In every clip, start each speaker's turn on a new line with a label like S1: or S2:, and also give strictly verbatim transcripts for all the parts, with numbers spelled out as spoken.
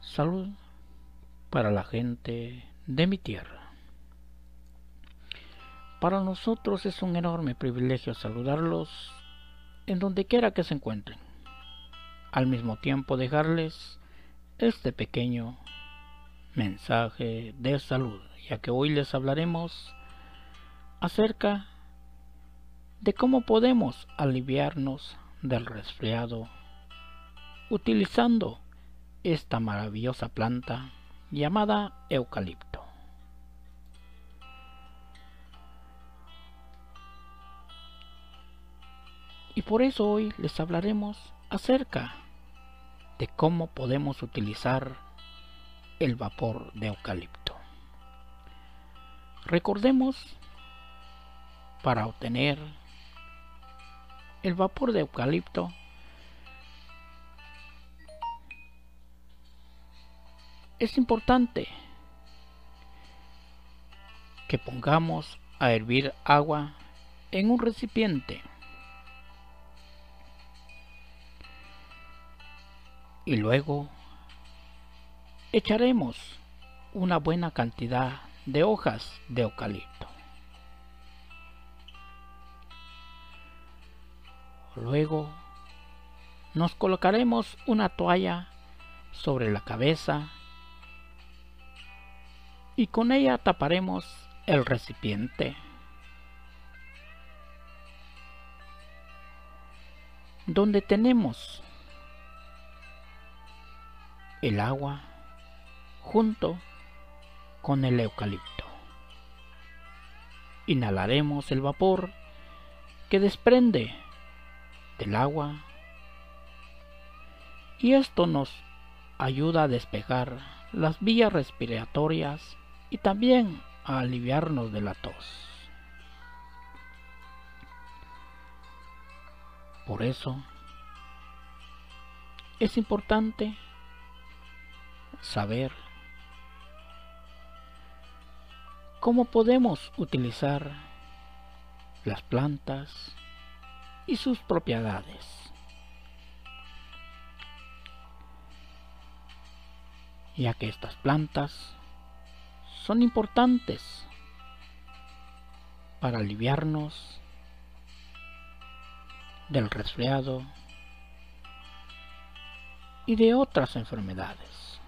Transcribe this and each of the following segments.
S1: Salud para la gente de mi tierra. Para nosotros es un enorme privilegio saludarlos en donde quiera que se encuentren. Al mismo tiempo dejarles este pequeño mensaje de salud, ya que hoy les hablaremos acerca de cómo podemos aliviarnos del resfriado utilizando esta maravillosa planta llamada eucalipto. Y por eso hoy les hablaremos acerca de cómo podemos utilizar el vapor de eucalipto. Recordemos, para obtener el vapor de eucalipto, es importante que pongamos a hervir agua en un recipiente y luego echaremos una buena cantidad de hojas de eucalipto. Luego nos colocaremos una toalla sobre la cabeza y con ella taparemos el recipiente. Donde tenemos el agua junto con el eucalipto. Inhalaremos el vapor que desprende del agua y esto nos ayuda a despejar las vías respiratorias y también a aliviarnos de la tos. Por eso es importante saber cómo podemos utilizar las plantas y sus propiedades. Ya que estas plantas son importantes para aliviarnos del resfriado y de otras enfermedades.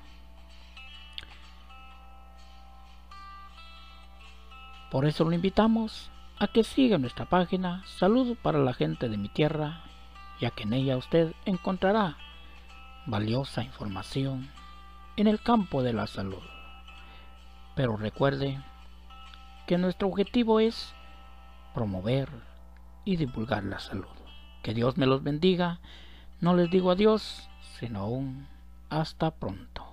S1: Por eso lo invitamos a que siga nuestra página Salud para la gente de mi tierra, ya que en ella usted encontrará valiosa información en el campo de la salud. Pero recuerde que nuestro objetivo es promover y divulgar la salud. Que Dios me los bendiga. No les digo adiós, sino un hasta pronto.